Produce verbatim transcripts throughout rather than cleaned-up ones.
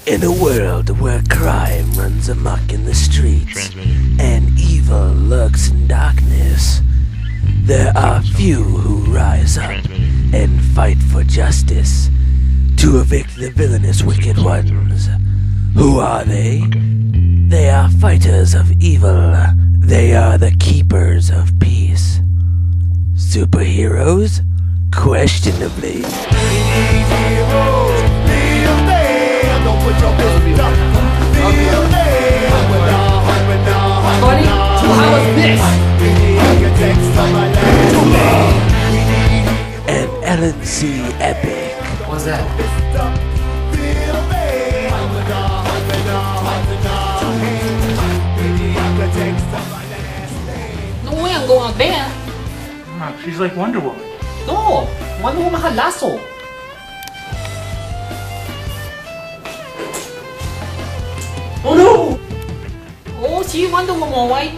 In a world where crime runs amok in the streets and evil lurks in darkness, there are few who rise up and fight for justice to evict the villainous wicked ones. Who are they? They are fighters of evil. They are the keepers of peace. Superheroes? Questionably. Funny? How was this? An L N C epic. What's that? No way I'm going out there. Ah, she's like Wonder Woman. No, Wonder Woman had lasso. Oh no! Oh, si Wonder Woman, why?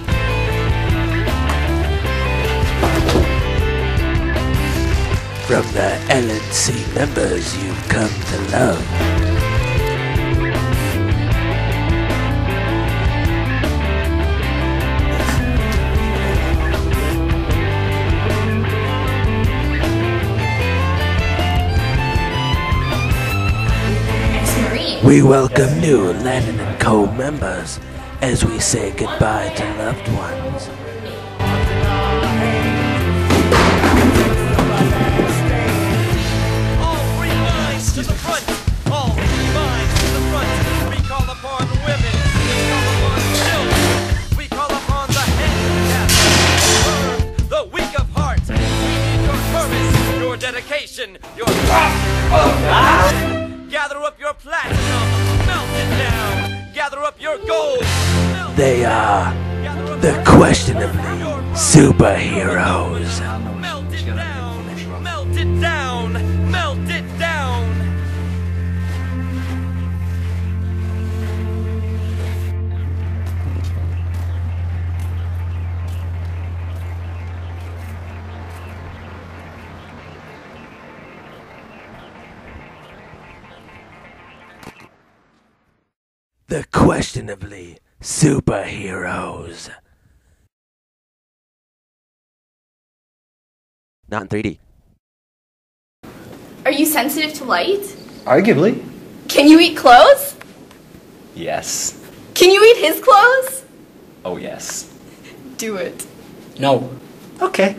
From the L N C members you've come to love. We welcome new Landon and Co members as we say goodbye to loved ones. All three minds to the front! All three minds to the front! We call upon the women! We call upon the children! We call upon the handicapped! Burn the weak of heart! We need your courage, your dedication, your... Gather up your platinum! Melt it down! Gather up your gold! Melt They are the Questionably superheroes. Melt it down! Melt it down! Melt it down! The Questionably superheroes. Not in three D. Are you sensitive to light? Arguably. Can you eat clothes? Yes. Can you eat his clothes? Oh, yes. Do it. No. Okay.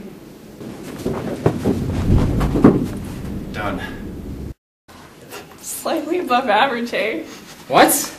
Done. Slightly above average, eh? What?